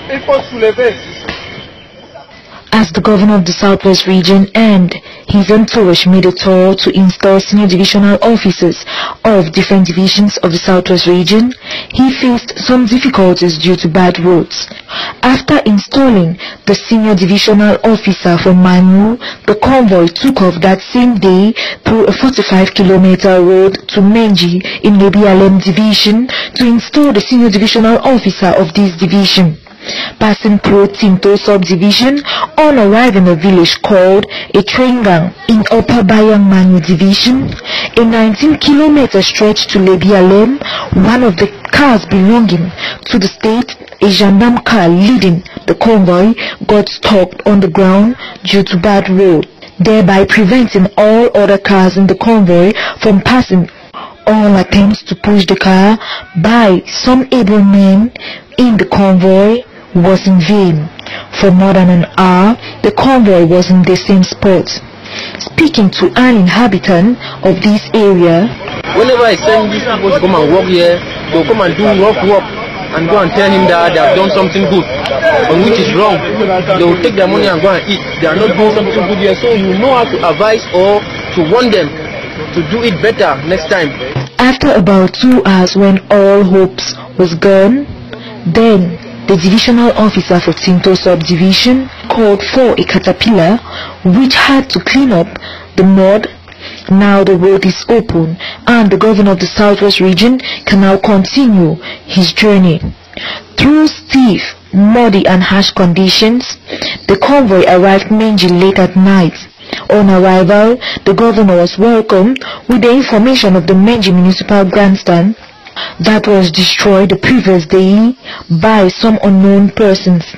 As the governor of the Southwest region and his entourage made a tour to install senior divisional officers of different divisions of the Southwest region, he faced some difficulties due to bad roads. After installing the senior divisional officer from Manu, the convoy took off that same day through a 45-kilometer road to Menji in Lebi Alem division to install the senior divisional officer of this division. Passing through Tinto subdivision, on arriving in a village called Etrengang in Upper Bayang Manu division, a 19-kilometer stretch to Lebi Alem, one of the cars belonging to the state, a gendarme car leading the convoy, got stuck on the ground due to bad road, thereby preventing all other cars in the convoy from passing. All attempts to push the car by some able men in the convoy was in vain. For more than an hour, the convoy was in the same spot. Speaking to an inhabitant of this area, whenever I send these people to come and work here, they'll come and do rough work and go and tell him that they have done something good, and which is wrong. They will take their money and go and eat. They are not doing something good here, so you know how to advise or to warn them to do it better next time. After about 2 hours, when all hopes was gone, then the divisional officer for Tinto subdivision called for a caterpillar which had to clean up the mud. Now the road is open and the governor of the Southwest region can now continue his journey. Through stiff, muddy and harsh conditions, the convoy arrived Menji late at night. On arrival, the governor was welcomed with the information of the Menji municipal grandstand that was destroyed the previous day by some unknown persons.